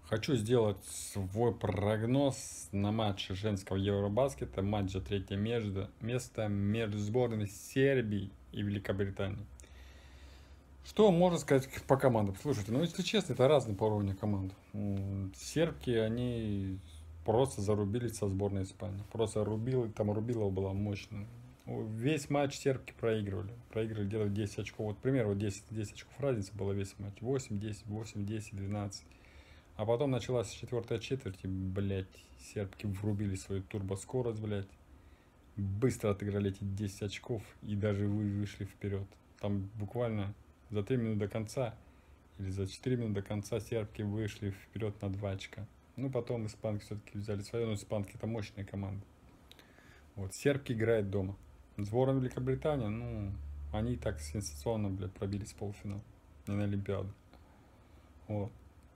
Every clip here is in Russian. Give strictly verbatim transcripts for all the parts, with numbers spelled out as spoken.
Хочу сделать свой прогноз на матч женского Евробаскета, матч за третье между, место между сборными Сербии и Великобритании. Что можно сказать по командам? Слушайте, ну если честно, это разные по уровню команд. Сербки, они просто зарубились со сборной Испании. Просто рубил, там Рубилова была мощная. Весь матч сербки проигрывали. Проигрывали где-то десять очков. Вот, к примеру, вот десять, десять очков разница была весь матч. восемь десять, восемь десять, двенадцать. А потом началась четвертая четверть, и, блядь, сербки врубили свою турбоскорость, блядь. Быстро отыграли эти десять очков и даже вы вышли вперед. Там буквально за три минуты до конца или за четыре минуты до конца сербки вышли вперед на два очка. Ну, потом испанки все-таки взяли свое, но испанки это мощная команда. Вот, сербки играют дома. Сборная Великобритании, ну, они так сенсационно, блядь, пробились в полуфинал. Не на Олимпиаду. Вот.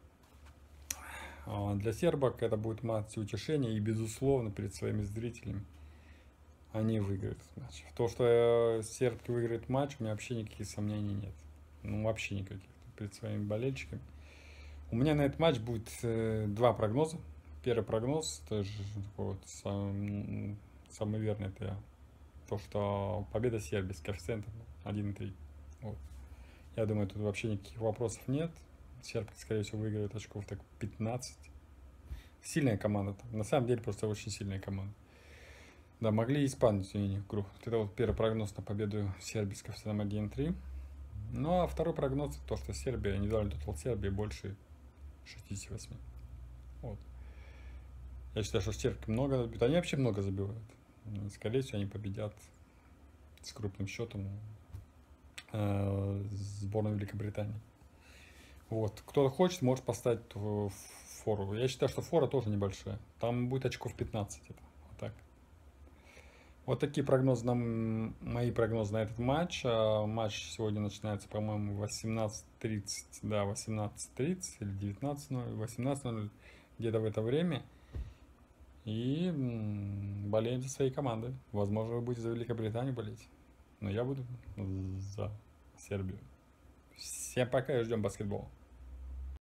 Для сербок это будет матч утешения, и, безусловно, перед своими зрителями они выиграют этот матч. В то, что сербки выиграют матч, у меня вообще никаких сомнений нет. Ну, вообще никаких. Перед своими болельщиками. У меня на этот матч будет э, два прогноза. Первый прогноз, это же такой вот сам, самый верный, это то, что победа Сербии с коэффициентом один и три. Вот. Я думаю, тут вообще никаких вопросов нет. Сербки, скорее всего, выиграют очков так пятнадцать. Сильная команда там. На самом деле, просто очень сильная команда. Да, могли испанцы у них игру. Вот это вот первый прогноз на победу Сербии с коэффициентом один и три. Ну, а второй прогноз, то, что Сербия, индивидуальный тотал Сербии больше шестьдесят восемь. Вот. Я считаю, что сербки много забивают. Они вообще много забивают. Скорее всего, они победят с крупным счетом э, сборную Великобритании. Вот. Кто хочет, может поставить фору. Я считаю, что фора тоже небольшая. Там будет очков пятнадцать. Это. Вот так. Вот такие прогнозы, на, мои прогнозы на этот матч. А матч сегодня начинается, по-моему, восемнадцать тридцать. Да, восемнадцать тридцать или девятнадцать ноль, восемнадцать ноль, где-то в это время. И болеем за своей командой. Возможно, вы будете за Великобританию болеть. Но я буду за Сербию. Всем пока и ждем баскетбола.